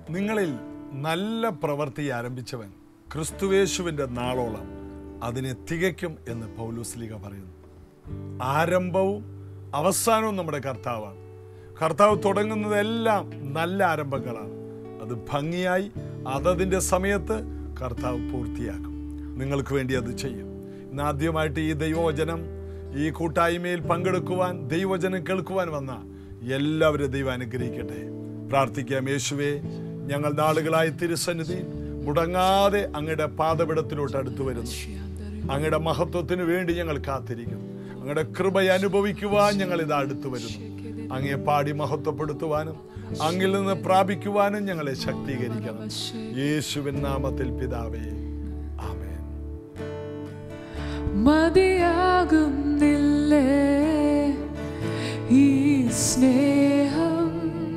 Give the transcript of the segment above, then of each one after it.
നിങ്ങളിൽ നല്ല പ്രവൃത്തി ആരംഭിച്ചവൻ ക്രിസ്തുയേശുവിൻ്റെ നാളോളം അതിനെ തികയ്ക്കും എന്ന് പൗലോസ്ലീഹ പറയുന്നു. ആരംഭവും അവസാനവും നമ്മുടെ കർത്താവാണ്. കർത്താവ് തുടങ്ങുന്നതെല്ലാം നല്ല ആരംഭങ്ങളാണ്. അത് ഭംഗിയായി അതതിൻ്റെ സമയത്ത് കർത്താവ് പൂർത്തിയാക്കും. നിങ്ങൾക്ക് വേണ്ടി അത് ചെയ്യും. ഇന്ന് ആദ്യമായിട്ട് ഈ ദൈവവചനം ഈ കൂട്ടായ്മയിൽ പങ്കെടുക്കുവാൻ, ദൈവവചനം കേൾക്കുവാൻ വന്ന എല്ലാവരും ദൈവം അനുഗ്രഹിക്കട്ടെ. പ്രാർത്ഥിക്കാം. യേശുവേ, ഞങ്ങൾ നാളുകളായി തിരുസന്നിധി മുടങ്ങാതെ അങ്ങയുടെ പാദപീഠത്തിലോട്ട് അടുത്തു വരുന്നു. അങ്ങയുടെ മഹത്വത്തിന് വേണ്ടി ഞങ്ങൾ കാത്തിരിക്കും. അങ്ങയുടെ കൃപ അനുഭവിക്കുവാൻ ഞങ്ങൾ ഇത് അടുത്തു വരുന്നു. അങ്ങയെ പാടി മഹത്വപ്പെടുത്തുവാനും അങ്ങിൽ നിന്ന് പ്രാപിക്കുവാനും ഞങ്ങളെ ശക്തീകരിക്കണം. യേശുവിൻ നാമത്തിൽ പിതാവേ, ആമേൻ. മതിയാകുന്നില്ലേ ഈ സ്നേഹം,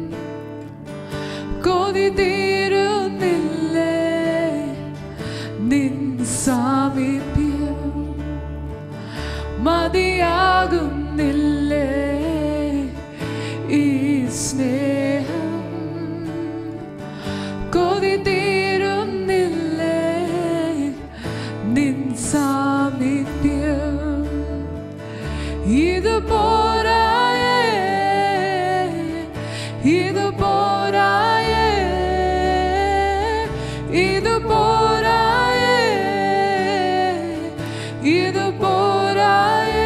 കൊതി തീരുന്നില്ലേ നിൻ സാമീപ്യം, മതിയാകുന്നില്ലേ ഈ സ്നേഹം, കൊതി തീരുന്നില്ലേ നിൻ സാമീപ്യം. ഇത് പോരായേ, ഇത് പോരായേ, ഇത് പോരായേ, ഇത് പോരായേ,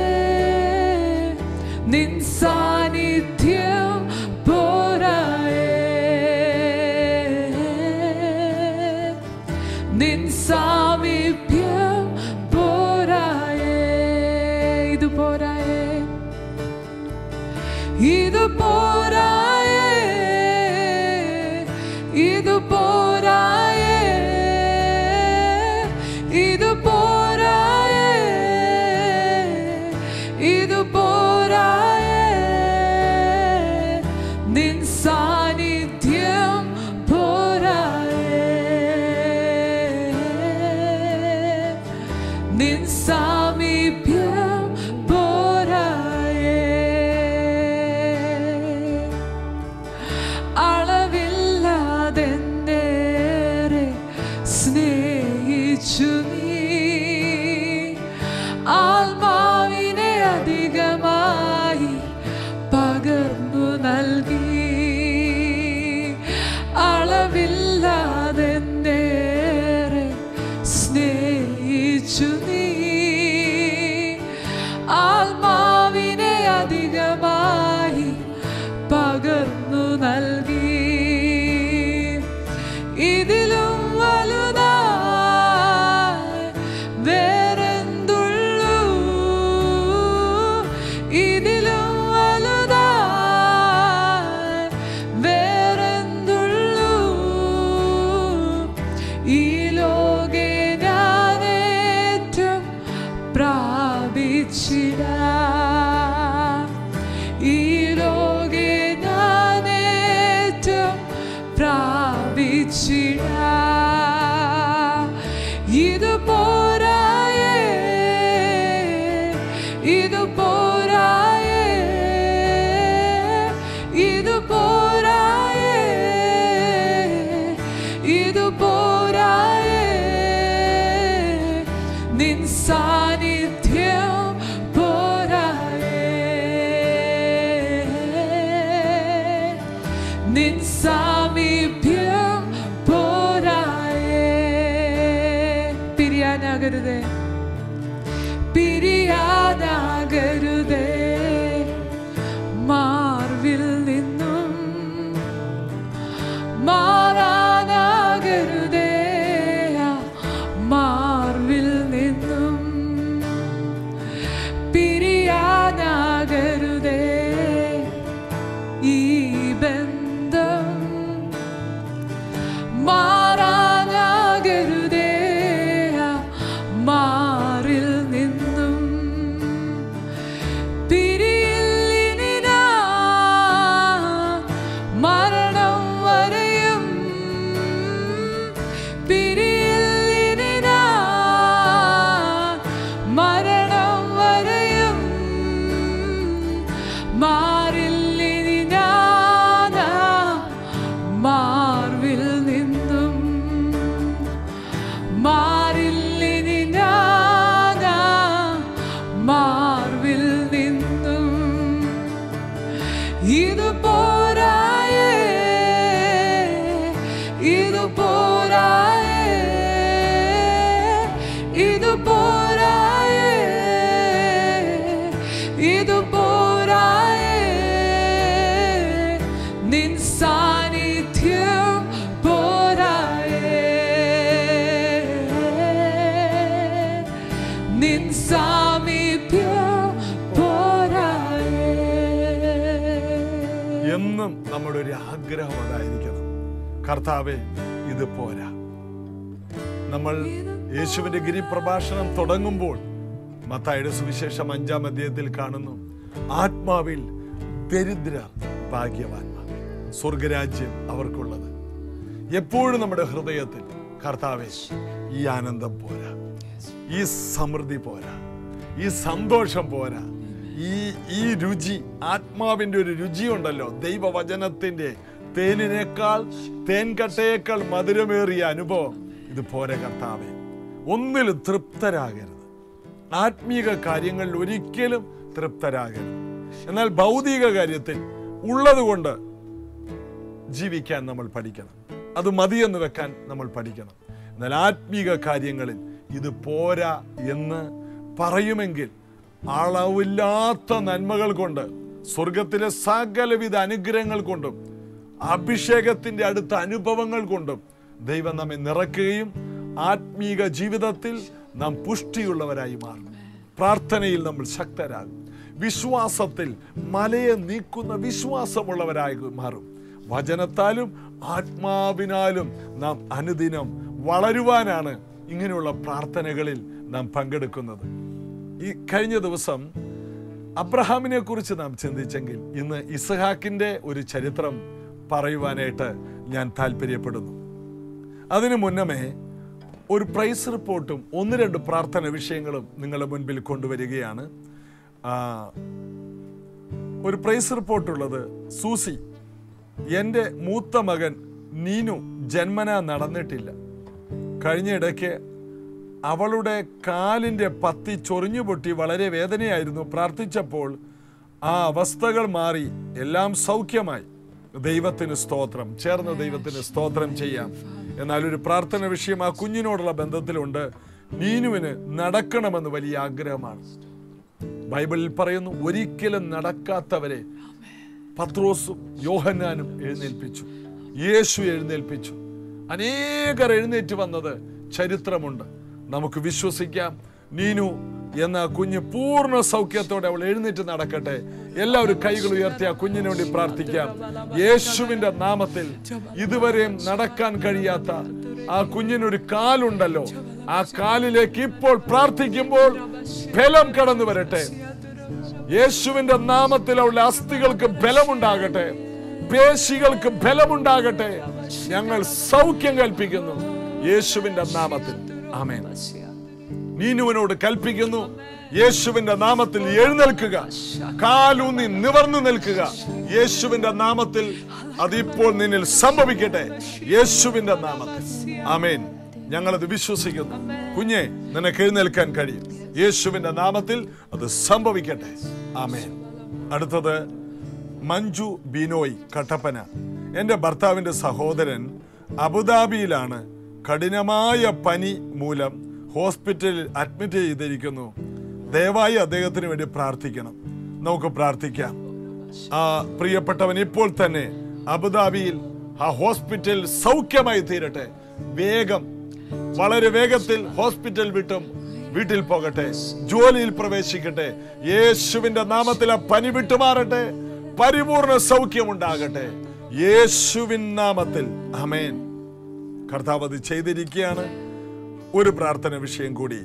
നിൻ സാന്നിധ്യം പോരായേ, നിൻ സാമീപ്യം പോരായേ, ഇത് പോരായേ, ഇത് പോരായേ, ഇത് പോരായേ, ഇത് പോരായേ, ഇത് പോരായേ, നിൻ സാന്നിധ്യം പോരായേ, നിൻ സാമീപ്യം പോരായേ. അളവില്ലാതെന്നേറെ സ്നേഹിച്ചു നീ, ആത്മാവിനെ അധികമായി പകർന്നു നൽകി. അളവില്ലാതെന്നേറെ സ്നേഹിച്ചു നീ, ആത്മാവിനെ അധികമായി പകർന്നു നൽകി. ഇതിലും വലുതായി വേറെന്തുള്ളൂ, ഇതിലും വലുതായി വേറെന്തുള്ളൂ. ഈ ലോകെ ഞാനേറ്റം പ്രാപിച്ചിടാം, ഈ ലോകെ ഞാനേറ്റം പ്രാപിച്ചിടാം. ഇത് പോരായേ, ഇത് പോരായേ, ഇത് പോരായേ, ഇത് പോരായേ, നിൻ സാന്നിധ്യം പോരായേ, നിൻ സാമീപ്യം പോരായേ. പിരിയാനാകരുതേ, പിരിയാനാകരുതേ മാർവിൽ നിന്നും, മാറാനാകരുതേ മാർവിൽ നിന്നും, പിരിയാനാകരുതേ ഈ ബന്ധം, മാറാനാകരുതേ മാ കർത്താവേ, ഇത് പോരാ. നമ്മൾ യേശുവിന്റെ ഗിരിപ്രഭാഷണം തുടങ്ങുമ്പോൾ മത്തായിയുടെ സുവിശേഷം 5-ാം അധ്യായത്തിൽ കാണുന്നു, ആത്മാവിൽ ദരിദ്രർ ഭാഗ്യവാന്മാർ, സ്വർഗരാജ്യം അവർക്കുള്ളത്. എപ്പോഴും നമ്മുടെ ഹൃദയത്തിൽ കർത്താവേ, ഈ ആനന്ദം പോരാ, ഈ സമൃദ്ധി പോരാ, ഈ സന്തോഷം പോരാ, ഈ രുചി, ആത്മാവിന്റെ ഒരു രുചി ഉണ്ടല്ലോ, ദൈവവചനത്തിന്റെ തേനിനേക്കാൾ തേൻകട്ടയേക്കാൾ മധുരമേറിയ അനുഭവം, ഇത് പോരാ കർത്താവേ. ഒന്നിലും തൃപ്തരാകരുത്, ആത്മീക കാര്യങ്ങളിൽ ഒരിക്കലും തൃപ്തരാകരുത്. എന്നാൽ ഭൗതിക കാര്യത്തിൽ ഉള്ളതുകൊണ്ട് ജീവിക്കാൻ നമ്മൾ പഠിക്കണം, അത് മതിയെന്ന് വെക്കാൻ നമ്മൾ പഠിക്കണം. എന്നാൽ ആത്മീക കാര്യങ്ങളിൽ ഇത് പോരാ എന്ന് പറയുമെങ്കിൽ അളവില്ലാത്ത നന്മകൾ കൊണ്ട്, സ്വർഗത്തിലെ സകലവിധ അനുഗ്രഹങ്ങൾ കൊണ്ടും അഭിഷേകത്തിന്റെ അടുത്ത അനുഭവങ്ങൾ കൊണ്ടും ദൈവം നമ്മെ നിറയ്ക്കുകയും ആത്മീക ജീവിതത്തിൽ നാം പുഷ്ടിയുള്ളവരായി മാറും. പ്രാർത്ഥനയിൽ നമ്മൾ ശക്തരാകും, വിശ്വാസത്തിൽ മലയെ നീക്കുന്ന വിശ്വാസമുള്ളവരായി മാറും. വചനത്താലും ആത്മാവിനാലും നാം അനുദിനം വളരുവാനാണ് ഇങ്ങനെയുള്ള പ്രാർത്ഥനകളിൽ നാം പങ്കെടുക്കുന്നത്. ഈ കഴിഞ്ഞ ദിവസം അബ്രഹാമിനെ കുറിച്ച് നാം ചിന്തിച്ചെങ്കിൽ ഇന്ന് ഇസ്ഹാക്കിന്റെ ഒരു ചരിത്രം പറയുവാനായിട്ട് ഞാൻ താല്പര്യപ്പെടുന്നു. അതിനു മുന്നമേ ഒരു പ്രൈസ് റിപ്പോർട്ടും 1-2 പ്രാർത്ഥന വിഷയങ്ങളും നിങ്ങളുടെ മുൻപിൽ കൊണ്ടുവരികയാണ്. ഒരു പ്രൈസ് റിപ്പോർട്ടുള്ളത്, സൂസി, എൻ്റെ മൂത്ത മകൻ നീനു ജന്മനാ നടന്നിട്ടില്ല. കഴിഞ്ഞ ഇടയ്ക്ക് അവളുടെ കാലിൻ്റെ പത്തി ചൊറിഞ്ഞു പൊട്ടി വളരെ വേദനയായിരുന്നു. പ്രാർത്ഥിച്ചപ്പോൾ ആ അവസ്ഥകൾ മാറി, എല്ലാം സൗഖ്യമായി. ദൈവത്തിന് സ്തോത്രം. ചേർന്ന് ദൈവത്തിന് സ്തോത്രം ചെയ്യാം. എന്നാൽ ഒരു പ്രാർത്ഥന വിഷയം ആ കുഞ്ഞിനോടുള്ള ബന്ധത്തിലുണ്ട്. നീനുവിന് നടക്കണമെന്ന് വലിയ ആഗ്രഹമാണ്. ബൈബിളിൽ പറയുന്നു, ഒരിക്കലും നടക്കാത്തവരെ പത്രോസും യോഹന്നാനും എഴുന്നേൽപ്പിച്ചു, യേശു എഴുന്നേൽപ്പിച്ചു. അനേകർ എഴുന്നേറ്റ് വന്നത് ചരിത്രമുണ്ട്. നമുക്ക് വിശ്വസിക്കാം, നീനു എന്ന കുഞ്ഞ് പൂർണ്ണ സൗഖ്യത്തോടെ അവൾ എഴുന്നേറ്റ് നടക്കട്ടെ. എല്ലാവരും കൈകൾ ഉയർത്തി ആ കുഞ്ഞിന് വേണ്ടി പ്രാർത്ഥിക്കാം. യേശുവിന്റെ നാമത്തിൽ ഇതുവരെയും നടക്കാൻ കഴിയാത്ത ആ കുഞ്ഞിനൊരു കാലുണ്ടല്ലോ, ആ കാലിലേക്ക് ഇപ്പോൾ പ്രാർത്ഥിക്കുമ്പോൾ ബലം കടന്നു വരട്ടെ. യേശുവിന്റെ നാമത്തിൽ അവളുടെ അസ്ഥികൾക്ക് ബലമുണ്ടാകട്ടെ, പേശികൾക്ക് ബലമുണ്ടാകട്ടെ. ഞങ്ങൾ സൗഖ്യം കൽപ്പിക്കുന്നു യേശുവിന്റെ നാമത്തിൽ. ആമേൻ. നീനുവിനോട് കൽപ്പിക്കുന്നു, യേശുവിന്റെ നാമത്തിൽ എഴുന്നേൽക്കുക, കാലൂന്നി നിവർന്നു നിൽക്കുക. യേശുവിന്റെ നാമത്തിൽ അതിപ്പോൾ നിന്നിൽ സംഭവിക്കട്ടെ, യേശുവിന്റെ നാമത്തിൽ. ആമേൻ. ഞങ്ങളത് വിശ്വസിക്കുന്നു. കുഞ്ഞെ, നിനക്ക് എഴുന്നേൽക്കാൻ കഴിയും. യേശുവിന്റെ നാമത്തിൽ അത് സംഭവിക്കട്ടെ. ആമേൻ. അടുത്തത് മഞ്ജു ബിനോയ്, കട്ടപ്പന. എൻ്റെ ഭർത്താവിൻ്റെ സഹോദരൻ അബുദാബിയിലാണ്. കഠിനമായ പനി മൂലം ഹോസ്പിറ്റലിൽ അഡ്മിറ്റ് ചെയ്തിരിക്കുന്നു. ദയവായി അദ്ദേഹത്തിന് വേണ്ടി പ്രാർത്ഥിക്കണം. നമുക്ക് പ്രാർത്ഥിക്കാം. ആ പ്രിയപ്പെട്ടവൻ ഇപ്പോൾ തന്നെ അബുദാബിയിൽ ആ ഹോസ്പിറ്റൽ സൗഖ്യമായി തീരട്ടെ. വേഗം, വളരെ വേഗത്തിൽ ഹോസ്പിറ്റൽ വിട്ടും വീട്ടിൽ പോകട്ടെ, ജോലിയിൽ പ്രവേശിക്കട്ടെ. യേശുവിന്റെ നാമത്തിൽ ആ പനി വിട്ടുമാറട്ടെ, പരിപൂർണ സൗഖ്യമുണ്ടാകട്ടെ, യേശുവിൻ നാമത്തിൽ. ആമേൻ. കർത്താവ് അത് ചെയ്തിരിക്കുകയാണ്. ഒരു പ്രാർത്ഥന വിഷയം കൂടി.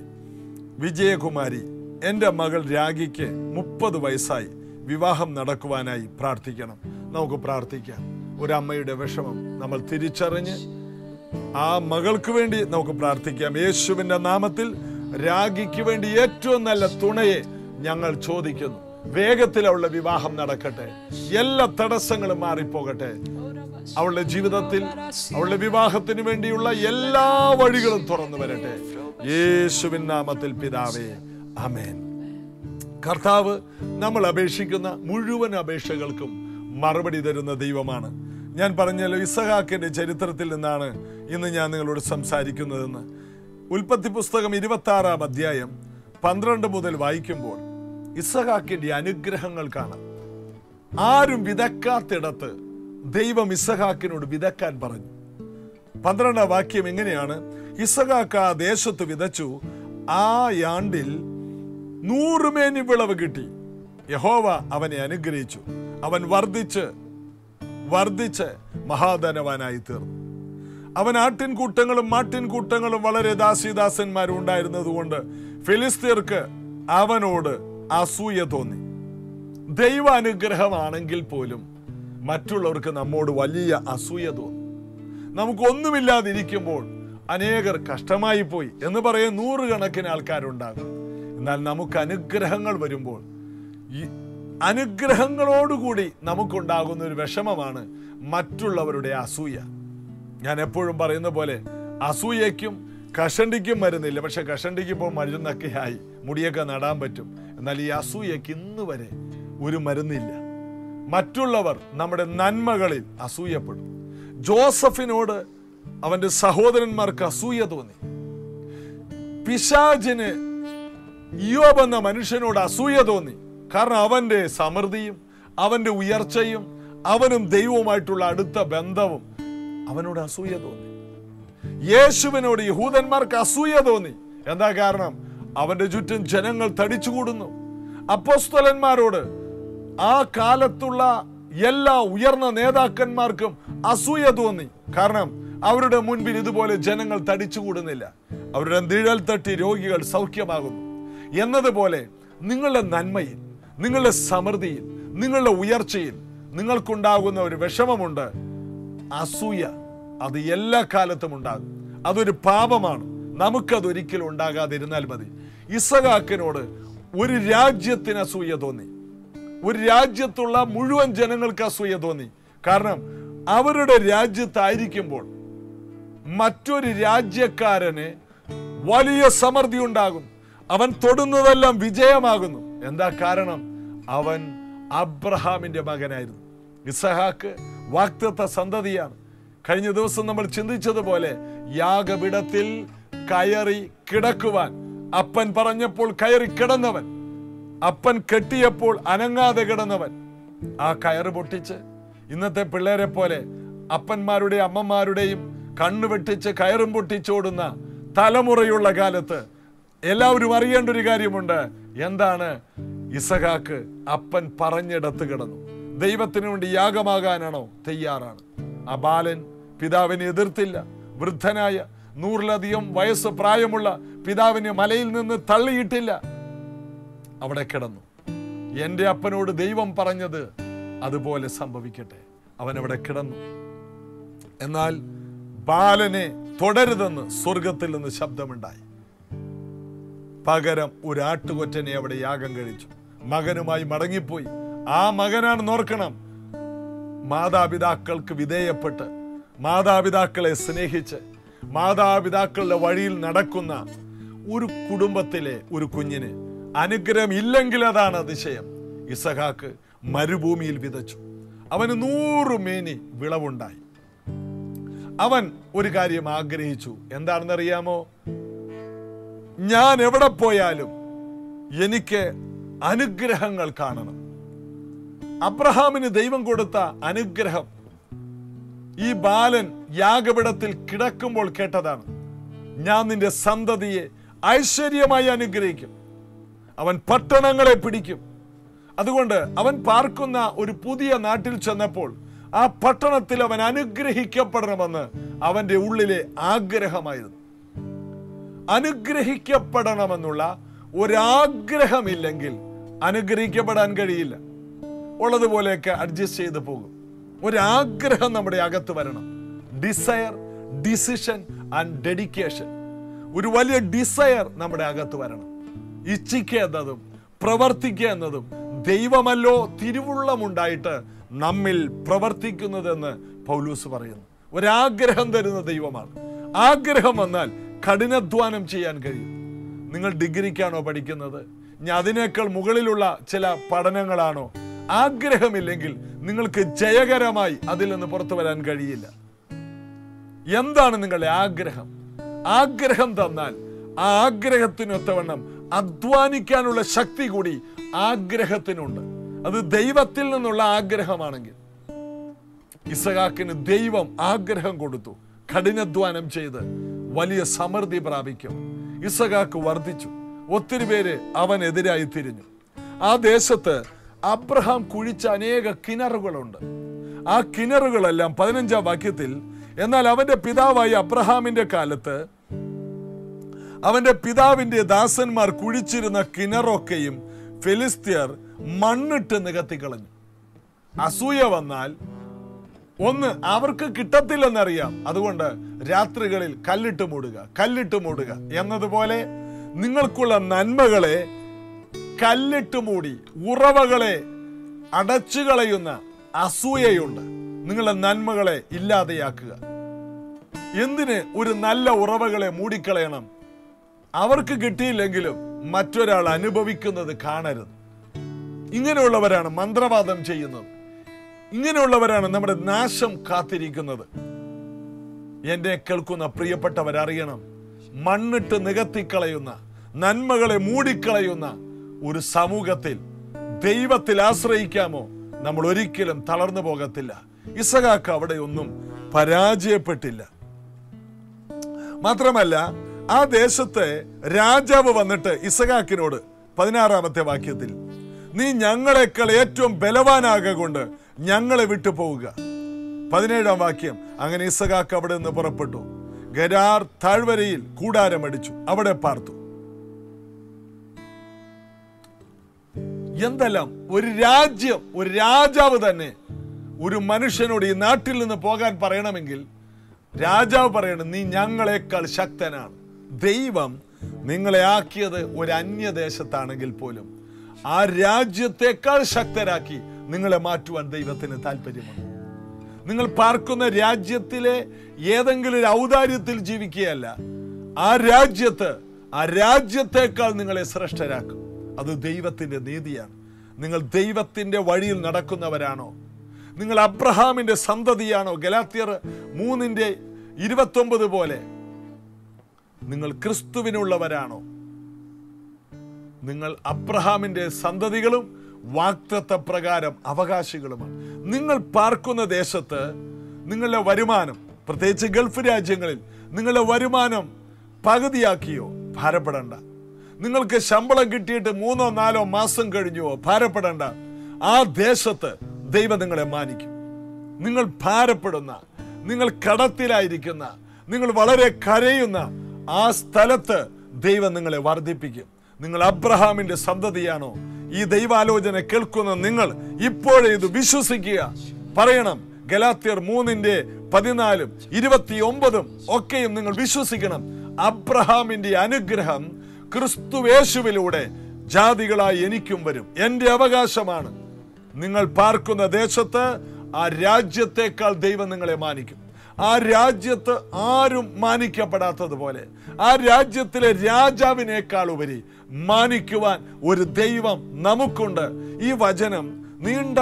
വിജയകുമാരി, എൻ്റെ മകൾ രാഗിക്ക് 30 വയസ്സായി, വിവാഹം നടക്കുവാനായി പ്രാർത്ഥിക്കണം. നമുക്ക് പ്രാർത്ഥിക്കാം. ഒരമ്മയുടെ വിഷമം നമ്മൾ തിരിച്ചറിഞ്ഞ് ആ മകൾക്ക് വേണ്ടി നമുക്ക് പ്രാർത്ഥിക്കാം. യേശുവിന്റെ നാമത്തിൽ രാഗിക്ക് വേണ്ടി ഏറ്റവും നല്ല തുണയെ ഞങ്ങൾ ചോദിക്കുന്നു. വേഗത്തിൽ അവളുടെ വിവാഹം നടക്കട്ടെ, എല്ലാ തടസ്സങ്ങളും മാറിപ്പോകട്ടെ. അവളുടെ ജീവിതത്തിൽ അവളുടെ വിവാഹത്തിന് വേണ്ടിയുള്ള എല്ലാ വഴികളും തുറന്നു വരട്ടെ, യേശുവിൻ നാമത്തിൽ പിതാവേ. ആമേൻ. കർത്താവ് നമ്മൾ അപേക്ഷിക്കുന്ന മുഴുവൻ അപേക്ഷകൾക്കും മറുപടി തരുന്ന ദൈവമാണ്. ഞാൻ പറഞ്ഞല്ലോ, ഇസഹാക്കിന്റെ ചരിത്രത്തിൽ നിന്നാണ് ഇന്ന് ഞാൻ നിങ്ങളോട് സംസാരിക്കുന്നതെന്ന്. ഉൽപ്പത്തി പുസ്തകം 26-ാം അധ്യായം 12 മുതൽ വായിക്കുമ്പോൾ ഇസഹാക്കിന്റെ അനുഗ്രഹങ്ങൾ കാണാം. ആരും വിതക്കാത്തിടത്ത് ദൈവം ഇസഹാക്കിനോട് വിതക്കാൻ പറഞ്ഞു. 12-ാം വാക്യം എങ്ങനെയാണ്? ഇസഹാക്ക് ആ ദേശത്ത് വിതച്ചു, ആ ആണ്ടിൽ 100 മേനി വിളവ് കിട്ടി. യഹോവ അവനെ അനുഗ്രഹിച്ചു. അവൻ വർദ്ധിച്ച് മഹാധനവാനായി തീർന്നു. അവൻ ആട്ടിൻകൂട്ടങ്ങളും മാട്ടിൻകൂട്ടങ്ങളും വളരെ ദാസീദാസന്മാരും ഉണ്ടായിരുന്നത് കൊണ്ട് ഫിലിസ്തീർക്ക് അവനോട് അസൂയ തോന്നി. ദൈവ അനുഗ്രഹമാണെങ്കിൽ പോലും മറ്റുള്ളവർക്ക് നമ്മോട് വലിയ അസൂയ തോന്നും. നമുക്കൊന്നുമില്ലാതിരിക്കുമ്പോൾ അനേകർ കഷ്ടമായി പോയി എന്ന് പറയാൻ 100 കണക്കിന് ആൾക്കാരുണ്ടാകും. എന്നാൽ നമുക്ക് അനുഗ്രഹങ്ങൾ വരുമ്പോൾ ഈ അനുഗ്രഹങ്ങളോടുകൂടി നമുക്കുണ്ടാകുന്ന ഒരു വിഷമമാണ് മറ്റുള്ളവരുടെ അസൂയ. ഞാൻ എപ്പോഴും പറയുന്ന പോലെ അസൂയയ്ക്കും കഷണ്ടിക്കും മരുന്നില്ല. പക്ഷെ കഷണ്ടിക്ക് ഇപ്പോൾ മരുന്നൊക്കെ ആയി, മുടിയൊക്കെ നടാൻ പറ്റും. എന്നാൽ ഈ അസൂയയ്ക്ക് ഇന്ന് വരെ ഒരു മരുന്നില്ല. മറ്റുള്ളവർ നമ്മുടെ നന്മകളിൽ അസൂയപ്പെടും. ജോസഫിനോട് അവന്റെ സഹോദരന്മാർക്ക് അസൂയ തോന്നി. പിശാചിന് ഇയ്യോബ് എന്ന മനുഷ്യനോട് അസൂയ തോന്നി. കാരണം അവന്റെ സമൃദ്ധിയും അവന്റെ ഉയർച്ചയും അവനും ദൈവവുമായിട്ടുള്ള അടുത്ത ബന്ധവും അവനോട് അസൂയ തോന്നി. യേശുവിനോട് യഹൂദന്മാർക്ക് അസൂയ തോന്നി. എന്താ കാരണം? അവന്റെ ചുറ്റും ജനങ്ങൾ തടിച്ചുകൂടുന്നു. അപ്പോസ്തലന്മാരോട് ആ കാലത്തുള്ള എല്ലാ ഉയർന്ന നേതാക്കന്മാർക്കും അസൂയ തോന്നി. കാരണം അവരുടെ മുൻപിൽ ഇതുപോലെ ജനങ്ങൾ തടിച്ചുകൂടുന്നില്ല. അവരുടെ നിഴൽ തട്ടി രോഗികൾ സൗഖ്യമാകുന്നു എന്നതുപോലെ നിങ്ങളുടെ നന്മയിൽ, നിങ്ങളുടെ സമൃദ്ധിയിൽ, നിങ്ങളുടെ ഉയർച്ചയിൽ നിങ്ങൾക്കുണ്ടാകുന്ന ഒരു വിഷമമുണ്ട്, അസൂയ. അത് എല്ലാ കാലത്തും ഉണ്ടാകും. അതൊരു പാപമാണ്. നമുക്കതൊരിക്കലും ഉണ്ടാകാതിരുന്നാൽ മതി. ഇസഹാക്കിനോട് ഒരു രാജ്യത്തിന് അസൂയ തോന്നി. ഒരു രാജ്യത്തുള്ള മുഴുവൻ ജനങ്ങൾക്ക് അസൂയ തോന്നി. കാരണം അവരുടെ രാജ്യത്തായിരിക്കുമ്പോൾ മറ്റൊരു രാജ്യക്കാരന് വലിയ സമൃദ്ധി ഉണ്ടാകും. അവൻ തൊടുന്നതെല്ലാം വിജയമാകുന്നു. എന്താ കാരണം? അവൻ അബ്രഹാമിന്റെ മകനായിരുന്നു. ഇസഹാക്ക് വാഗ്ദത്ത സന്തതിയാണ്. കഴിഞ്ഞ ദിവസം നമ്മൾ ചിന്തിച്ചതുപോലെ യാഗപീഠത്തിൽ കയറി കിടക്കുവാൻ അപ്പൻ പറഞ്ഞപ്പോൾ കയറി കിടന്നവൻ, അപ്പൻ കെട്ടിയപ്പോൾ അനങ്ങാതെ കിടന്നവൻ, ആ കയറ് പൊട്ടിച്ച് ഇന്നത്തെ പിള്ളേരെ പോലെ അപ്പന്മാരുടെയും അമ്മമാരുടെയും കണ്ണു വെട്ടിച്ച് കയറും പൊട്ടിച്ചോടുന്ന തലമുറയുള്ള കാലത്ത് എല്ലാവരും അറിയേണ്ട ഒരു കാര്യമുണ്ട്. എന്താണ്? ഇസഹാക്ക് അപ്പൻ പറഞ്ഞിടത്ത് കിടന്നു. ദൈവത്തിന് വേണ്ടി യാഗമാകാനാണോ? തയ്യാറാണ്. ആ ബാലൻ പിതാവിനെ എതിർത്തില്ല. വൃദ്ധനായ 100-ലധികം വയസ്സ് പ്രായമുള്ള പിതാവിനെ മലയിൽ നിന്ന് തള്ളിയിട്ടില്ല. അവിടെ കിടന്നു. എൻ്റെ അപ്പനോട് ദൈവം പറഞ്ഞത് അതുപോലെ സംഭവിക്കട്ടെ. അവൻ അവിടെ കിടന്നു. എന്നാൽ ബാലനെ തുടരുതെന്ന് സ്വർഗത്തിൽ നിന്ന് ശബ്ദമുണ്ടായി. പകരം ഒരു ആട്ടുകൊറ്റനെ അവിടെ യാഗം കഴിച്ചു. മകനുമായി മടങ്ങിപ്പോയി. ആ മകനാണെന്ന് ഓർക്കണം. മാതാപിതാക്കൾക്ക് വിധേയപ്പെട്ട്, മാതാപിതാക്കളെ സ്നേഹിച്ച്, മാതാപിതാക്കളുടെ വഴിയിൽ നടക്കുന്ന ഒരു കുടുംബത്തിലെ ഒരു കുഞ്ഞിന് അനുഗ്രഹം ഇല്ലെങ്കിൽ അതാണ് അതിശയം. ഇസഹാക്ക് മരുഭൂമിയിൽ വിതച്ചു. അവന് 100 മേനി വിളവുണ്ടായി. അവൻ ഒരു കാര്യം ആഗ്രഹിച്ചു. എന്താണെന്നറിയാമോ? ഞാൻ എവിടെ പോയാലും എനിക്ക് അനുഗ്രഹങ്ങൾ കാണണം. അബ്രഹാമിന് ദൈവം കൊടുത്ത അനുഗ്രഹം ഈ ബാലൻ യാഗപീഠത്തിൽ കിടക്കുമ്പോൾ കേട്ടതാണ്. ഞാൻ നിന്റെ സന്തതിയെ ഐശ്വര്യമായി അനുഗ്രഹിക്കും, അവൻ പട്ടണങ്ങളെ പിടിക്കും. അതുകൊണ്ട് അവൻ പാർക്കുന്ന ഒരു പുതിയ നാട്ടിൽ ചെന്നപ്പോൾ ആ പട്ടണത്തിൽ അവൻ അനുഗ്രഹിക്കപ്പെടണമെന്ന് അവന്റെ ഉള്ളിലെ ആഗ്രഹമായിരുന്നു. അനുഗ്രഹിക്കപ്പെടണമെന്നുള്ള ഒരാഗ്രഹമില്ലെങ്കിൽ അനുഗ്രഹിക്കപ്പെടാൻ കഴിയില്ല. ഉള്ളതുപോലെയൊക്കെ അഡ്ജസ്റ്റ് ചെയ്ത് പോകും. ഒരാഗ്രഹം നമ്മുടെ അകത്ത് വരണം. Desire, decision and dedication. ഒരു വലിയ ഡിസയർ നമ്മുടെ അകത്ത് വരണം. ഇച്ഛിക്കുക എന്നതും പ്രവർത്തിക്കുക എന്നതും ദൈവമല്ലോ തിരുവുള്ളമുണ്ടായിട്ട് നമ്മിൽ പ്രവർത്തിക്കുന്നതെന്ന് പൗലൂസ് പറയുന്നു. ഒരാഗ്രഹം തരുന്ന ദൈവമാണ്. ആഗ്രഹം വന്നാൽ കഠിനാധ്വാനം ചെയ്യാൻ കഴിയും. നിങ്ങൾ ഡിഗ്രിക്കാണോ പഠിക്കുന്നത്? ഇനി അതിനേക്കാൾ മുകളിലുള്ള ചില പഠനങ്ങളാണോ? ആഗ്രഹമില്ലെങ്കിൽ നിങ്ങൾക്ക് ജയകരമായി അതിൽ നിന്ന് പുറത്തു വരാൻ കഴിയില്ല. എന്താണ് നിങ്ങളുടെ ആഗ്രഹം? ആഗ്രഹം തന്നാൽ ആ ആഗ്രഹത്തിനൊത്തവണ്ണം അധ്വാനിക്കാനുള്ള ശക്തി കൂടി ആഗ്രഹത്തിനുണ്ട്. അത് ദൈവത്തിൽ നിന്നുള്ള ആഗ്രഹമാണെങ്കിൽ. ഇസഹാക്കിന് ദൈവം ആഗ്രഹം കൊടുത്തു. കഠിനാധ്വാനം ചെയ്ത് വലിയ സമൃദ്ധി പ്രാപിക്കും. ഇസഹാക്ക് വർദ്ധിച്ചു. ഒത്തിരി പേര് അവനെതിരായി തിരിഞ്ഞു. ആ ദേശത്ത് അബ്രഹാം കുഴിച്ച അനേക കിണറുകളുണ്ട്. ആ കിണറുകളെല്ലാം 15-ാം വാക്യത്തിൽ എന്നാൽ അവന്റെ പിതാവായ അബ്രഹാമിന്റെ കാലത്ത് അവന്റെ പിതാവിന്റെ ദാസന്മാർ കുഴിച്ചിരുന്ന കിണറൊക്കെയും ഫെലിസ്ത്യർ മണ്ണിട്ട് നികത്തിക്കളഞ്ഞു. അസൂയ വന്നാൽ ഒന്ന് അവർക്ക് കിട്ടത്തില്ലെന്നറിയാം. അതുകൊണ്ട് രാത്രികളിൽ കല്ലിട്ട് മൂടുക എന്നതുപോലെ നിങ്ങൾക്കുള്ള നന്മകളെ കല്ലിട്ട് മൂടി ഉറവകളെ അടച്ചു കളയുന്ന അസൂയയുണ്ട്. നിങ്ങളുടെ നന്മകളെ ഇല്ലാതെയാക്കുക. എന്തിന് ഒരു നല്ല ഉറവകളെ മൂടിക്കളയണം? അവർക്ക് കിട്ടിയില്ലെങ്കിലും മറ്റൊരാൾ അനുഭവിക്കുന്നത് കാണരുത്. ഇങ്ങനെയുള്ളവരാണ് മന്ത്രവാദം ചെയ്യുന്നത്. ഇങ്ങനെയുള്ളവരാണ് നമ്മുടെ നാശം കാത്തിരിക്കുന്നത്. എന്നെ കേൾക്കുന്ന പ്രിയപ്പെട്ടവരറിയണം, മണ്ണിട്ട് നികത്തിക്കളയുന്ന, നന്മകളെ മൂടിക്കളയുന്ന ഒരു സമൂഹത്തിൽ ദൈവത്തിൽ ആശ്രയിക്കാമോ? നമ്മൾ ഒരിക്കലും തളർന്നു പോകത്തില്ല. ഇസഹാക്ക് അവിടെ ഒന്നും പരാജയപ്പെട്ടില്ല. മാത്രമല്ല, ആ ദേശത്തെ രാജാവ് വന്നിട്ട് ഇസഹാക്കിനോട് 16-ാമത്തെ വാക്യത്തിൽ, നീ ഞങ്ങളെക്കാൾ ഏറ്റവും ബലവാനാകൊണ്ട് ഞങ്ങളെ വിട്ടു പോവുക. 17-ാം വാക്യം, അങ്ങനെ ഇസഹാക്ക് അവിടെ നിന്ന് പുറപ്പെട്ടു. ഗരാർ താഴ്വരയിൽ കൂടാരമടിച്ചു, അവിടെ പാർത്തു. എന്തെല്ലാം ഒരു രാജ്യം, ഒരു രാജാവ് തന്നെ ഒരു മനുഷ്യനോട് ഈ നാട്ടിൽ നിന്ന് പോകാൻ പറയണമെങ്കിൽ രാജാവ് പറയണം, നീ ഞങ്ങളെക്കാൾ ശക്തനാണ്. ദൈവം നിങ്ങളെ ആക്കിയത് ഒരു അന്യദേശത്താണെങ്കിൽ പോലും ആ രാജ്യത്തെക്കാൾ ശക്തരാക്കി നിങ്ങളെ മാറ്റുവാൻ ദൈവത്തിന് താല്പര്യമാണ്. നിങ്ങൾ പാർക്കുന്ന രാജ്യത്തിലെ ഏതെങ്കിലും ഒരു ഔദാര്യത്തിൽ ജീവിക്കുകയല്ല. ആ രാജ്യത്തെക്കാൾ നിങ്ങളെ ശ്രേഷ്ഠരാക്കും. അത് ദൈവത്തിന്റെ നീതിയാണ്. നിങ്ങൾ ദൈവത്തിന്റെ വഴിയിൽ നടക്കുന്നവരാണോ? നിങ്ങൾ അബ്രഹാമിന്റെ സന്തതിയാണോ? ഗലാത്യർ 3:29 പോലെ നിങ്ങൾ ക്രിസ്തുവിനുള്ളവരാണോ? നിങ്ങൾ അബ്രഹാമിന്റെ സന്തതികളും വാഗ്ദത്ത പ്രകാരം അവകാശികളുമാണ്. നിങ്ങൾ പാർക്കുന്ന ദേശത്ത് നിങ്ങളുടെ വരുമാനം, പ്രത്യേകിച്ച് ഗൾഫ് രാജ്യങ്ങളിൽ നിങ്ങളുടെ വരുമാനം പകുതിയാക്കിയോ? ഭാരപ്പെടണ്ട. നിങ്ങൾക്ക് ശമ്പളം കിട്ടിയിട്ട് 3-4 മാസം കഴിഞ്ഞുവോ? ഭാരപ്പെടണ്ട. ആ ദേശത്ത് ദൈവം നിങ്ങളെ മാനിക്കും. നിങ്ങൾ ഭാരപ്പെടുന്ന, നിങ്ങൾ കടത്തിലായിരിക്കുന്ന, നിങ്ങൾ വളരെ കരയുന്ന ആ സ്ഥലത്ത് ദൈവം നിങ്ങളെ വർദ്ധിപ്പിക്കും. നിങ്ങൾ അബ്രഹാമിന്റെ സന്തതിയാണോ? ഈ ദൈവാലോചന കേൾക്കുന്ന നിങ്ങൾ ഇപ്പോഴേ ഇത് വിശ്വസിക്കുക. പറയണം, ഗലാത്യർ 3:14, 29 ഒക്കെയും നിങ്ങൾ വിശ്വസിക്കണം. അബ്രഹാമിന്റെ അനുഗ്രഹം ക്രിസ്തുവേശുവിലൂടെ ജാതികളായി എനിക്കും വരും. എന്റെ അവകാശമാണ്. നിങ്ങൾ പാർക്കുന്ന ദേശത്ത് ആ രാജ്യത്തെക്കാൾ ദൈവം നിങ്ങളെ മാനിക്കും. ആ രാജ്യത്ത് ആരും മാനിക്കപ്പെടാത്തതുപോലെ ആ രാജ്യത്തിലെ രാജാവിനേക്കാൾ ഉപരി മാനിക്കുവാൻ ഒരു ദൈവം നമുക്കുണ്ട്. ഈ വചനം നീണ്ട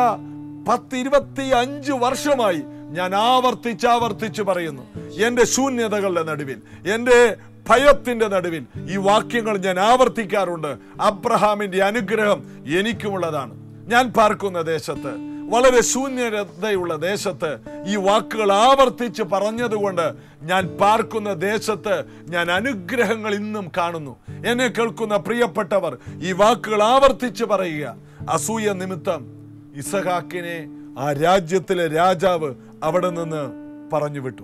10-25 വർഷമായി ഞാൻ ആവർത്തിച്ച് പറയുന്നു. എൻ്റെ ശൂന്യതകളുടെ നടുവിൽ, എൻ്റെ ഭയത്തിന്റെ നടുവിൽ ഈ വാക്യങ്ങൾ ഞാൻ ആവർത്തിക്കാറുണ്ട്. അബ്രഹാമിന്റെ അനുഗ്രഹം എനിക്കുമുള്ളതാണ്. ഞാൻ പാർക്കുന്ന ദേശത്ത്, വളരെ ശൂന്യതയുള്ള ദേശത്ത് ഈ വാക്കുകൾ ആവർത്തിച്ച് പറഞ്ഞതുകൊണ്ട് ഞാൻ പാർക്കുന്ന ദേശത്ത് ഞാൻ അനുഗ്രഹങ്ങൾ ഇന്നും കാണുന്നു. എന്നെ കേൾക്കുന്ന പ്രിയപ്പെട്ടവർ ഈ വാക്കുകൾ ആവർത്തിച്ച് പറയുക. അസൂയ നിമിത്തം ഇസഹാക്കിനെ ആ രാജ്യത്തിലെ രാജാവ് അവിടെ നിന്ന് പറഞ്ഞു വിട്ടു.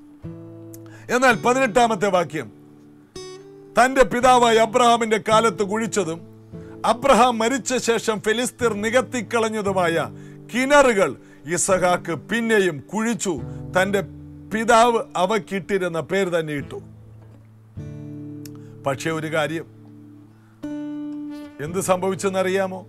എന്നാൽ 18-ാമത്തെ വാക്യം, തന്റെ പിതാവായ അബ്രഹാമിന്റെ കാലത്ത് കുഴിച്ചതും അബ്രഹാം മരിച്ച ശേഷം ഫെലിസ്ത്യർ നികത്തിക്കളഞ്ഞതുമായ കിണറുകൾ ഇസഹാക്ക് പിന്നെയും കുഴിച്ചു. തന്റെ പിതാവ് അവക്കിട്ടിരുന്ന പേര് തന്നെ ഇട്ടു. പക്ഷെ ഒരു കാര്യം, എന്ത് സംഭവിച്ചെന്നറിയാമോ?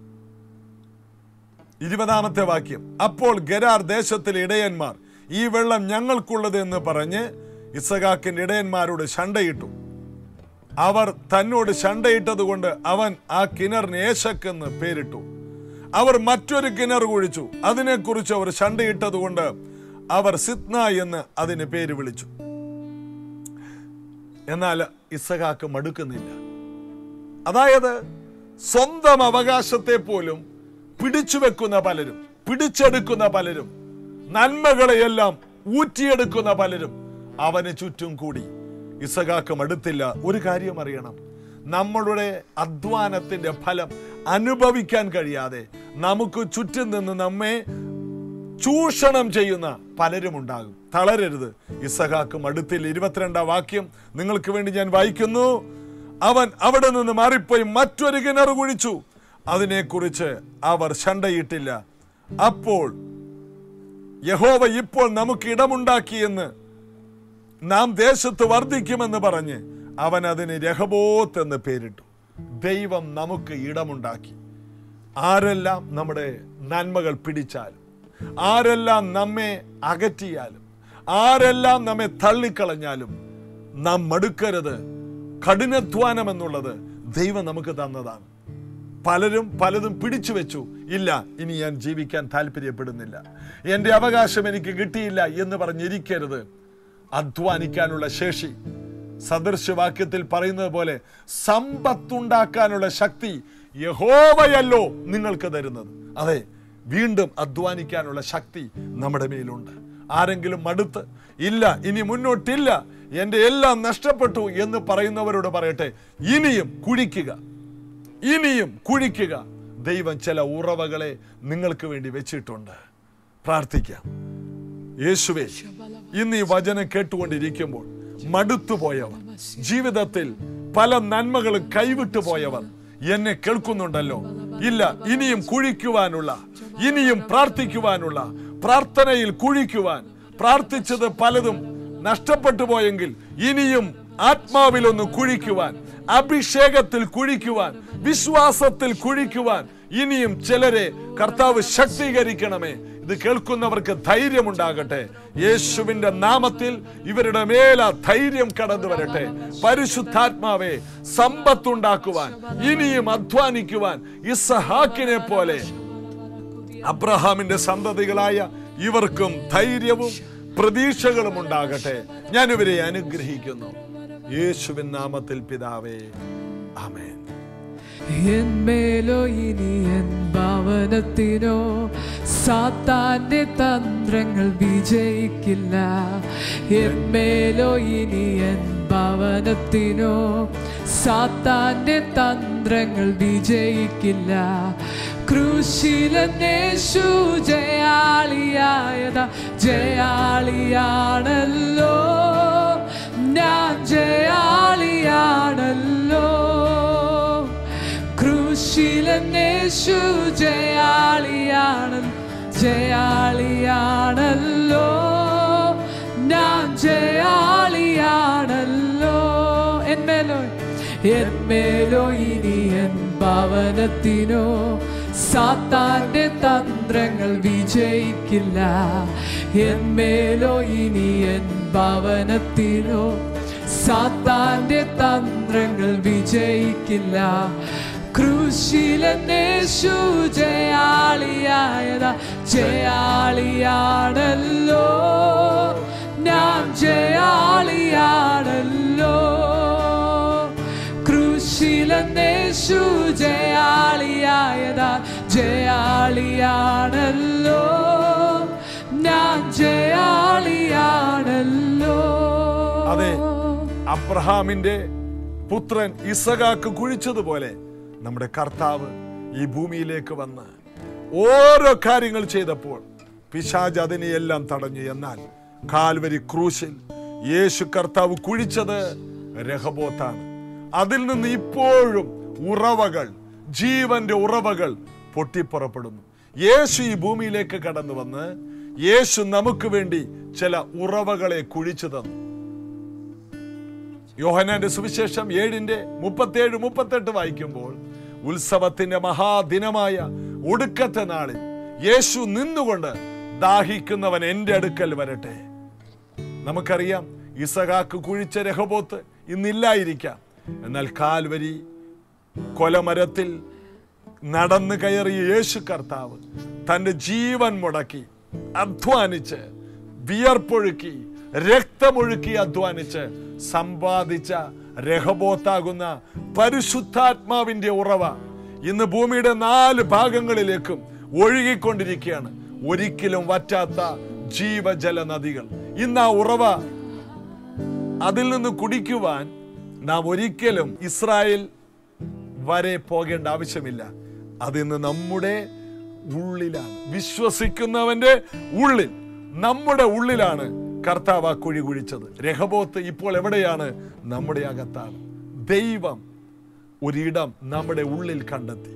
20-ാമത്തെ വാക്യം, അപ്പോൾ ഗരാർ ദേശത്തിലെ ഇടയന്മാർ ഈ വെള്ളം ഞങ്ങൾക്കുള്ളത് എന്ന് പറഞ്ഞ് ഇസഹാക്കിന്റെ ഇടയന്മാരോട് ശണ്ടയിട്ടു. അവർ തന്നോട് ശണ്ടയിട്ടത് കൊണ്ട് അവൻ ആ കിണറിന് ഏശക്ക് എന്ന് പേരിട്ടു. അവർ മറ്റൊരു കിണർ കുഴിച്ചു. അതിനെക്കുറിച്ച് അവർ ശണ്ടയിട്ടത് കൊണ്ട് അവർ സിത്ന എന്ന് അതിന് പേര് വിളിച്ചു. എന്നാൽ ഇസഹാക്ക് മടുക്കുന്നില്ല. അതായത് സ്വന്തം അവകാശത്തെ പോലും പിടിച്ചുവെക്കുന്ന പലരും, പിടിച്ചെടുക്കുന്ന പലരും, നന്മകളെയെല്ലാം ഊറ്റിയെടുക്കുന്ന പലരും അവന് ചുറ്റും കൂടി. ഇസഹാക്ക് മടുത്തില്ല. ഒരു കാര്യം അറിയണം, നമ്മളുടെ അധ്വാനത്തിന്റെ ഫലം അനുഭവിക്കാൻ കഴിയാതെ നമുക്ക് ചുറ്റും നിന്ന് നമ്മെ ചൂഷണം ചെയ്യുന്ന പലരും ഉണ്ടാകും. തളരരുത്. ഇസഹാക്ക് മടുത്തിൽ 22 വാക്യം നിങ്ങൾക്ക് വേണ്ടി ഞാൻ വായിക്കുന്നു. അവൻ അവിടെ നിന്ന് മാറിപ്പോയി മറ്റൊരു കിണർ കുഴിച്ചു. അതിനെക്കുറിച്ച് അവർ ശണ്ടയിട്ടില്ല. അപ്പോൾ യഹോവ ഇപ്പോൾ നമുക്ക് ഇടമുണ്ടാക്കിയെന്ന് നാം ദേശത്ത് വർദ്ധിക്കുമെന്ന് പറഞ്ഞ് അവൻ അതിന് രഹബോത്ത് എന്ന് പേരിട്ടു. ദൈവം നമുക്ക് ഇടമുണ്ടാക്കി. ആരെല്ലാം നമ്മുടെ നന്മകൾ പിടിച്ചാലും, ആരെല്ലാം നമ്മെ അകറ്റിയാലും, ആരെല്ലാം നമ്മെ തള്ളിക്കളഞ്ഞാലും നാം മടുക്കരുത്. കഠിനാധ്വാനം എന്നുള്ളത് ദൈവം നമുക്ക് തന്നതാണ്. പലരും പലതും പിടിച്ചു വെച്ചു. ഇല്ല, ഇനി ഞാൻ ജീവിക്കാൻ താല്പര്യപ്പെടുന്നില്ല, എൻ്റെ അവകാശം എനിക്ക് കിട്ടിയില്ല എന്ന് പറഞ്ഞിരിക്കരുത്. അധ്വാനിക്കാനുള്ള ശേഷി, സദൃശവാക്യത്തിൽ പറയുന്നത് പോലെ, സമ്പത്തുണ്ടാക്കാനുള്ള ശക്തി യഹോവയല്ലോ നിങ്ങൾക്ക് തരുന്നത്. അതെ, വീണ്ടും അധ്വാനിക്കാനുള്ള ശക്തി നമ്മുടെ മേലുണ്ട്. ആരെങ്കിലും മടുത്ത് ഇല്ല, ഇനി മുന്നോട്ടില്ല, എൻ്റെ എല്ലാം നഷ്ടപ്പെട്ടു എന്ന് പറയുന്നവരോട് പറയട്ടെ, ഇനിയും കുഴിക്കുക, ഇനിയും കുഴിക്കുക. ദൈവം ചില ഉറവകളെ നിങ്ങൾക്ക് വേണ്ടി വെച്ചിട്ടുണ്ട്. പ്രാർത്ഥിക്കാം. യേശുവേ, ഇന്ന് ഈ വചനം കേട്ടുകൊണ്ടിരിക്കുമ്പോൾ മടുത്തുപോയവർ, ജീവിതത്തിൽ പല നന്മകളും കൈവിട്ടു പോയവർ എന്നെ കേൾക്കുന്നുണ്ടല്ലോ. ഇല്ല, ഇനിയും കുഴിക്കുവാനുള്ള, ഇനിയും പ്രാർത്ഥിക്കുവാനുള്ള, പ്രാർത്ഥനയിൽ കുഴിക്കുവാൻ, പ്രാർത്ഥിച്ചത് പലതും നഷ്ടപ്പെട്ടു പോയെങ്കിൽ ഇനിയും ആത്മാവിലൊന്ന് കുഴിക്കുവാൻ, അഭിഷേകത്തിൽ കുഴിക്കുവാൻ, വിശ്വാസത്തിൽ കുഴിക്കുവാൻ ഇനിയും ചിലരെ കർത്താവ് ശക്തീകരിക്കണമേ. ഇത് കേൾക്കുന്നവർക്ക് ധൈര്യമുണ്ടാകട്ടെ. യേശുവിന്റെ നാമത്തിൽ ഇവരുടെ മേല ധൈര്യം കടന്നു വരട്ടെ. പരിശുദ്ധാത്മാവേ, സമ്പത്തുണ്ടാക്കുവാൻ, ഇനിയും അധ്വാനിക്കുവാൻ ഇസഹാക്കിനെ പോലെ അബ്രഹാമിന്റെ സന്തതികളായ ഇവർക്കും ധൈര്യവും പ്രതീക്ഷകളും ഉണ്ടാകട്ടെ. ഞാൻ ഇവരെ അനുഗ്രഹിക്കുന്നു. യേശുവിൻ നാമത്തിൽ പിതാവേ, ആമേൻ. എന്മേലോ ഇനി എൻ ഭവനത്തിനോ സാത്താന്റെ തന്ത്രങ്ങൾ വിജയിക്കില്ല. എന്മേലോ ഇനി എൻ ഭവനത്തിനോ സാത്താന്റെ തന്ത്രങ്ങൾ വിജയിക്കില്ല. ക്രൂശിലേശു ജയാളിയായതാ, ജയാളിയാണല്ലോ ഞാൻ, ജയാളിയാണല്ലോ. ക്രൂശിലേശു ജയാളിയാണ്, ജയാളിയാണല്ലോ ഞാൻ, ജയാളിയാണല്ലോ. എന്മേലോ ഇനി എൻ ഭവനത്തിനോ സാത്താന്റെ തന്ത്രങ്ങൾ വിജയിക്കില്ല. എന്മേലോ ഇനി എൻ ഭവനത്തിനോ സാത്താന്റെ തന്ത്രങ്ങൾ വിജയിക്കില്ല. ക്രൂശിലേശു ജയാളിയായതാ, ജയാളിയാണല്ലോ ഞാൻ, ജയാളിയാണല്ലോ. ക്രൂശിലേശു ജയാളിയായതാ, ജയാളിയാണല്ലോ ഞാൻ, ജയാളിയാണല്ലോ. അതെ, അബ്രഹാമിന്റെ പുത്രൻ ഇസഹാക്ക് കുഴിച്ചതുപോലെ നമ്മുടെ കർത്താവ് ഈ ഭൂമിയിലേക്ക് വന്ന് ഓരോ കാര്യങ്ങൾ ചെയ്തപ്പോൾ പിശാച് അതിനെയെല്ലാം തടഞ്ഞു. എന്നാൽ കാൽവരി ക്രൂശിൽ യേശു കർത്താവ് കുഴിച്ചത് രഹബോത്താണ്. അതിൽ നിന്ന് ഇപ്പോഴും ഉറവകൾ, ജീവന്റെ ഉറവകൾ പൊട്ടിപ്പുറപ്പെടുന്നു. യേശു ഈ ഭൂമിയിലേക്ക് കടന്നു വന്ന് യേശു നമുക്ക് വേണ്ടി ചില ഉറവകളെ കുഴിച്ചു തന്നു. യോഹന്നാന്റെ സുവിശേഷം 7:37-38 വായിക്കുമ്പോൾ, ഉത്സവത്തിന്റെ മഹാദിനമായ ഒടുക്കത്തെ നാളിൽ യേശു നിന്നുകൊണ്ട് ദാഹിക്കുന്നവൻ എൻ്റെ അടുക്കൽ വരട്ടെ. നമുക്കറിയാം, ഇസഹാക്ക് കുഴിച്ച രഹബോത്ത് ഇന്നില്ലായിരിക്കാം. എന്നാൽ കാൽവരി കൊലമരത്തിൽ നടന്നു കയറിയ യേശു കർത്താവ് തൻ്റെ ജീവൻ മുടക്കി അധ്വാനിച്ച്, വിയർപ്പൊഴുക്കി, രക്തമൊഴുക്കി അധ്വാനിച്ച് സമ്പാദിച്ച രഹബോത്താകുന്ന പരിശുദ്ധാത്മാവിന്റെ ഉറവ ഇന്ന് ഭൂമിയുടെ 4 ഭാഗങ്ങളിലേക്കും ഒഴുകിക്കൊണ്ടിരിക്കുകയാണ്. ഒരിക്കലും വറ്റാത്ത ജീവജല നദികൾ. ഇന്ന് ആ ഉറവ, അതിൽ നിന്ന് കുടിക്കുവാൻ നാം ഒരിക്കലും ഇസ്രായേൽ വരെ പോകേണ്ട ആവശ്യമില്ല. അതിന്ന് നമ്മുടെ ഉള്ളിലാണ്. വിശ്വസിക്കുന്നവന്റെ ഉള്ളിൽ, നമ്മുടെ ഉള്ളിലാണ് കർത്താവ് ആ കുഴി കുഴിച്ചത്. രഹബോത്ത് ഇപ്പോൾ എവിടെയാണ്? നമ്മുടെ അകത്താണ്. ദൈവം ഒരിടം നമ്മുടെ ഉള്ളിൽ കണ്ടെത്തി.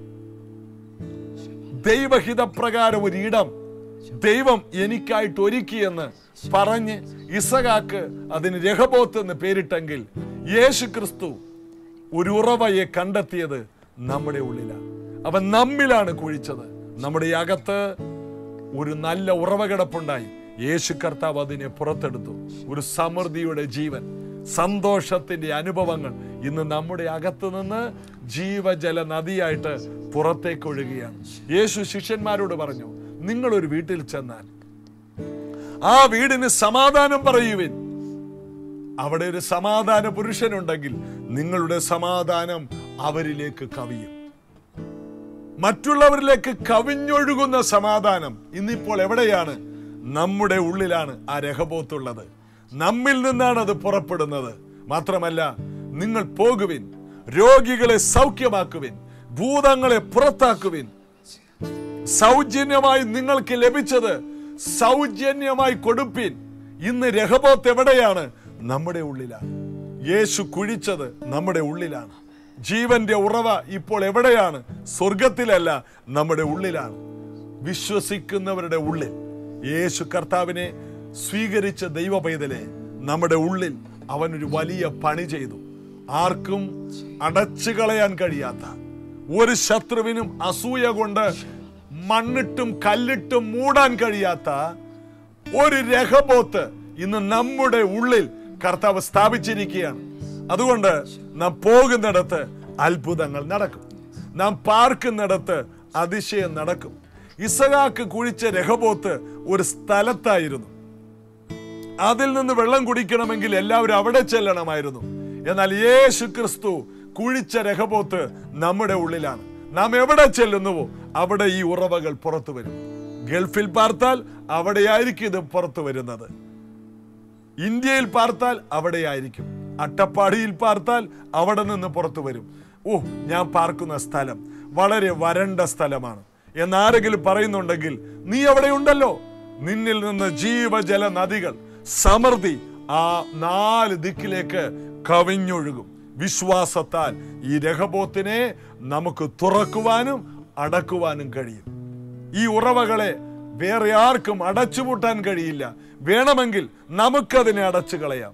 ദൈവഹിതപ്രകാരം ഒരിടം ദൈവം എനിക്കായിട്ട് ഒരുക്കിയെന്ന് പറഞ്ഞ് ഇസഹാക്ക് അതിന് രഹബോത്ത് എന്ന് പേരിട്ടെങ്കിൽ, യേശു ക്രിസ്തു ഒരു ഉറവയെ കണ്ടെത്തിയത് നമ്മുടെ ഉള്ളിലാണ്. അവൻ നമ്മിലാണ് കുഴിച്ചത്. നമ്മുടെ അകത്ത് ഒരു നല്ല ഉറവ കിടപ്പുണ്ടായി. യേശു കർത്താവ് അതിനെ പുറത്തെടുത്തു. ഒരു സമൃദ്ധിയുടെ ജീവൻ, സന്തോഷത്തിന്റെ അനുഭവങ്ങൾ ഇന്ന് നമ്മുടെ അകത്ത് നിന്ന് ജീവജല നദിയായിട്ട് പുറത്തേക്ക് ഒഴുകുകയാണ്. യേശു ശിഷ്യന്മാരോട് പറഞ്ഞു, നിങ്ങളൊരു വീട്ടിൽ ചെന്നാൽ ആ വീടിന് സമാധാനം പറയുവിൻ. അവിടെ ഒരു സമാധാന പുരുഷനുണ്ടെങ്കിൽ നിങ്ങളുടെ സമാധാനം അവരിലേക്ക് കവിയും. മറ്റുള്ളവരിലേക്ക് കവിഞ്ഞൊഴുകുന്ന സമാധാനം ഇന്നിപ്പോൾ എവിടെയാണ്? നമ്മുടെ ഉള്ളിലാണ് ആ രഹബോത്തുള്ളത്. നമ്മിൽ നിന്നാണ് അത് പുറപ്പെടുന്നത്. മാത്രമല്ല, നിങ്ങൾ പോകുവിൻ, രോഗികളെ സൗഖ്യമാക്കുവിൻ, ഭൂതങ്ങളെ പുറത്താക്കുവിൻ. സൗജന്യമായി നിങ്ങൾക്ക് ലഭിച്ചത് സൗജന്യമായി കൊടുപ്പിൻ. ഇന്ന് രഹബോത്ത് എവിടെയാണ്? നമ്മുടെ ഉള്ളിലാണ്. യേശു കുഴിച്ചത് നമ്മുടെ ഉള്ളിലാണ്. ജീവന്റെ ഉറവ ഇപ്പോൾ എവിടെയാണ്? സ്വർഗത്തിലല്ല, നമ്മുടെ ഉള്ളിലാണ്. വിശ്വസിക്കുന്നവരുടെ ഉള്ളിൽ യേശു കർത്താവിനെ സ്വീകരിച്ച ദൈവ പൈതലെ, നമ്മുടെ ഉള്ളിൽ അവനൊരു വലിയ പണി ചെയ്തു. ആർക്കും അടച്ചു കളയാൻ കഴിയാത്ത, ഒരു ശത്രുവിനും അസൂയ കൊണ്ട് മണ്ണിട്ടും കല്ലിട്ടും മൂടാൻ കഴിയാത്ത ഒരു രഹബോത്ത് ഇന്ന് നമ്മുടെ ഉള്ളിൽ കർത്താവ് സ്ഥാപിച്ചിരിക്കുകയാണ്. അതുകൊണ്ട് നാം പോകുന്നിടത്ത് അത്ഭുതങ്ങൾ നടക്കും. നാം പാർക്കുന്നിടത്ത് അതിശയം നടക്കും. ഇസഹാക്ക് കുഴിച്ച രഹബോത്ത് ഒരു സ്ഥലത്തായിരുന്നു. അതിൽ നിന്ന് വെള്ളം കുടിക്കണമെങ്കിൽ എല്ലാവരും അവിടെ ചെല്ലണമായിരുന്നു. എന്നാൽ യേശു ക്രിസ്തു കുഴിച്ച രഹബോത്ത് നമ്മുടെ ഉള്ളിലാണ്. നാം എവിടെ ചെല്ലുന്നുവോ അവിടെ ഈ ഉറവകൾ പുറത്തു വരും. ഗൾഫിൽ പാർത്താൽ അവിടെയായിരിക്കും ഇത് പുറത്തു വരുന്നത്. ഇന്ത്യയിൽ പാർത്താൽ അവിടെയായിരിക്കും. അട്ടപ്പാടിയിൽ പാർത്താൽ അവിടെ നിന്ന് പുറത്തു വരും. ഞാൻ പാർക്കുന്ന സ്ഥലം വളരെ വരണ്ട സ്ഥലമാണ് എന്നാരെങ്കിലും പറയുന്നുണ്ടെങ്കിൽ, നീ അവിടെ ഉണ്ടല്ലോ. നിന്നിൽ നിന്ന് ജീവജല നദികൾ, സമൃദ്ധി ആ 4 ദിക്കിലേക്ക് കവിഞ്ഞൊഴുകും. വിശ്വാസത്താൽ ഈ രഹബോത്തിനെ നമുക്ക് തുറക്കുവാനും അടക്കുവാനും കഴിയും. ഈ ഉറവകളെ വേറെ ആർക്കും അടച്ചുപൂട്ടാൻ കഴിയില്ല. വേണമെങ്കിൽ നമുക്കതിനെ അടച്ചു കളയാം.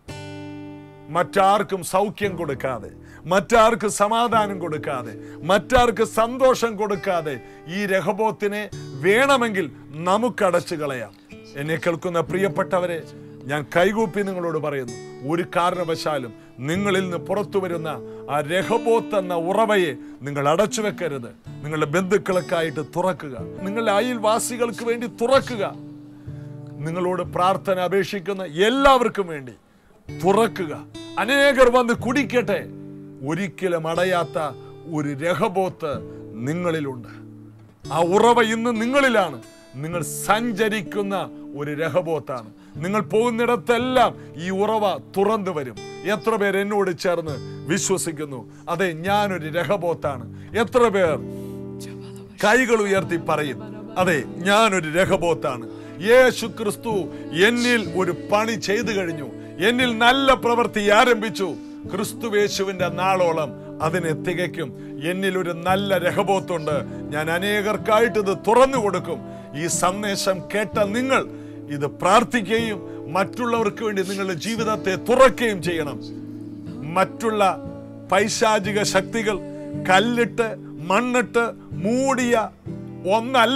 മറ്റാർക്കും സൗഖ്യം കൊടുക്കാതെ, മറ്റാർക്ക് സമാധാനം കൊടുക്കാതെ, മറ്റാർക്ക് സന്തോഷം കൊടുക്കാതെ ഈ രഹബോത്തിനെ വേണമെങ്കിൽ നമുക്ക് അടച്ചു കളയാം. എന്നെ കേൾക്കുന്ന പ്രിയപ്പെട്ടവരെ, ഞാൻ കൈകൂപ്പി നിങ്ങളോട് പറയുന്നു, ഒരു കാരണവശാലും നിങ്ങളിൽ നിന്ന് പുറത്തു വരുന്ന ആ രഹബോത്ത് എന്ന ഉറവയെ നിങ്ങൾ അടച്ചു വെക്കരുത്. നിങ്ങളുടെ ബന്ധുക്കൾക്കായിട്ട് തുറക്കുക. നിങ്ങളുടെ അയൽവാസികൾക്ക് വേണ്ടി തുറക്കുക. നിങ്ങളോട് പ്രാർത്ഥന അപേക്ഷിക്കുന്ന എല്ലാവർക്കും വേണ്ടി തുറക്കുക. അനേകർ വന്ന് കുടിക്കട്ടെ. ഒരിക്കലും അടയാത്ത ഒരു രഹബോത്ത് നിങ്ങളിലുണ്ട്. ആ ഉറവ ഇന്ന് നിങ്ങളിലാണ്. നിങ്ങൾ സഞ്ചരിക്കുന്ന ഒരു രഹബോത്താണ്. നിങ്ങൾ പോകുന്നിടത്തെല്ലാം ഈ ഉറവ തുറന്നു വരും. എത്ര പേർ എന്നോട് ചേർന്ന് വിശ്വസിക്കുന്നു? അതെ, ഞാനൊരു രഹബോത്താണ്. എത്ര പേർ കൈകൾ ഉയർത്തി പറയും, അതെ, ഞാനൊരു രഹബോത്താണ്. യേശു ക്രിസ്തു എന്നിൽ ഒരു പണി ചെയ്തു കഴിഞ്ഞു. എന്നിൽ നല്ല പ്രവൃത്തി ആരംഭിച്ചു. ക്രിസ്തുവേശുവിന്റെ നാളോളം അതിനെ തികയ്ക്കും. എന്നിൽ ഒരു നല്ല രഹബോത്തുണ്ട്. ഞാൻ അനേകർക്കായിട്ട് ഇത് തുറന്നു കൊടുക്കും. ഈ സന്ദേശം കേട്ട നിങ്ങൾ ഇത് പ്രാർത്ഥിക്കുകയും മറ്റുള്ളവർക്ക് വേണ്ടി നിങ്ങളുടെ ജീവിതത്തെ തുറക്കുകയും ചെയ്യണം. മറ്റുള്ള പൈശാചിക ശക്തികൾ കല്ലിട്ട് മണ്ണിട്ട് മൂടിയ ഒന്നല്ല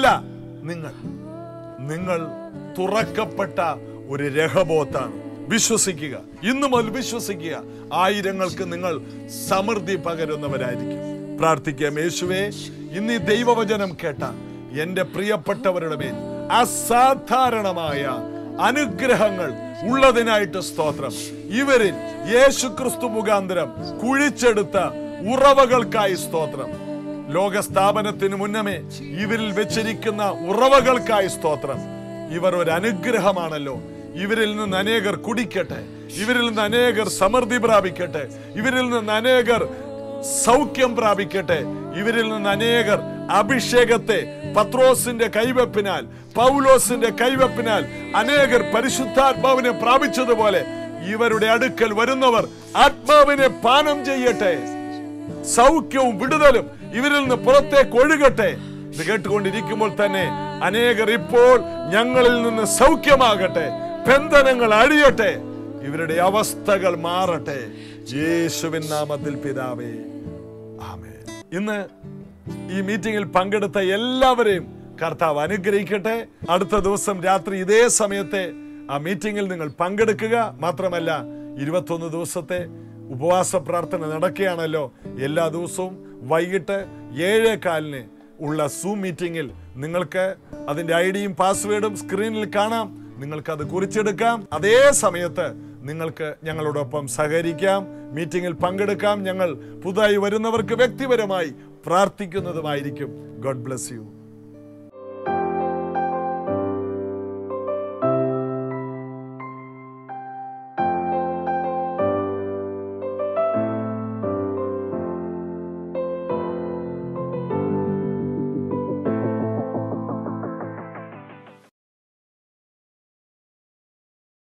നിങ്ങൾ തുറക്കപ്പെട്ട ഒരു രഹബോത്താണ്. വിശ്വസിക്കുക. ഇന്നു മുതൽ വിശ്വസിക്കുക. ആയിരങ്ങൾക്ക് നിങ്ങൾ സമൃദ്ധി പകരുന്നവരായിരിക്കും. പ്രാർത്ഥിക്കാം. യേശുവേ, ഇന്ന് ഈ ദൈവവചനം കേട്ട എന്റെ പ്രിയപ്പെട്ടവരുടെ മേൽ അസാധാരണമായ അനുഗ്രഹങ്ങൾ ഉള്ളതിനായിട്ട് സ്തോത്രം. ഇവരിൽ യേശു ക്രിസ്തു മുഖാന്തരം കുഴിച്ചെടുത്ത ഉറവകൾക്കായി സ്തോത്രം. ലോകസ്ഥാപനത്തിന് മുന്നമേ ഇവരിൽ വെച്ചിരിക്കുന്ന ഉറവകൾക്കായി സ്തോത്രം. ഇവർ ഒരു അനുഗ്രഹമാണല്ലോ. ഇവരിൽ നിന്ന് അനേകർ കുടിക്കട്ടെ. ഇവരിൽ നിന്ന് അനേകർ സമൃദ്ധി പ്രാപിക്കട്ടെ. ഇവരിൽ നിന്ന് അനേകർ സൗഖ്യം പ്രാപിക്കട്ടെ. ഇവരിൽ നിന്ന് അനേകർ അഭിഷേകത്തെ പത്രോസിന്റെ കൈവെപ്പിനാൽ, പൗലോസിന്റെ കൈവെപ്പിനാൽ അനേകർ പരിശുദ്ധാത്മാവിനെ പ്രാപിച്ചതുപോലെ ഇവരുടെ അടുക്കൽ വരുന്നവർ ആത്മാവിനെ പാനം ചെയ്യട്ടെ. സൗഖ്യവും വിടുതലും ഇവരിൽ നിന്ന് പുറത്തേക്ക് ഒഴുകട്ടെ. ഇത് കേട്ടുകൊണ്ടിരിക്കുമ്പോൾ തന്നെ അനേകർ ഇപ്പോൾ ഞങ്ങളിൽ നിന്ന് സൗഖ്യമാകട്ടെ, ബന്ധനങ്ങൾ അഴിയട്ടെ, ഇവരുടെ അവസ്ഥകൾ മാറട്ടെ. യേശുവിൻ നാമത്തിൽ പിതാവേ, ആമേൻ. ഇന്ന് ഈ മീറ്റിംഗിൽ പങ്കെടുത്ത എല്ലാവരെയും കർത്താവ് അനുഗ്രഹിക്കട്ടെ. അടുത്ത ദിവസം രാത്രി ഇതേ സമയത്തെ ആ മീറ്റിംഗിൽ നിങ്ങൾ പങ്കെടുക്കുക. മാത്രമല്ല 21 ദിവസത്തെ ഉപവാസ പ്രാർത്ഥന നടക്കുകയാണല്ലോ. എല്ലാ ദിവസവും വൈകിട്ട് 7:15 ഉള്ള സൂം മീറ്റിംഗിൽ നിങ്ങൾക്ക് അതിന്റെ ഐഡിയും പാസ്വേഡും സ്ക്രീനിൽ കാണാം. നിങ്ങൾക്കത് കുറിച്ചെടുക്കാം. അതേ സമയത്ത് നിങ്ങൾക്ക് ഞങ്ങളോടൊപ്പം സഹകരിക്കാം, മീറ്റിംഗിൽ പങ്കെടുക്കാം. ഞങ്ങൾ പുതുതായി വരുന്നവർക്ക് വ്യക്തിപരമായി പ്രാർത്ഥിക്കുന്നതുമായിരിക്കും. God bless you.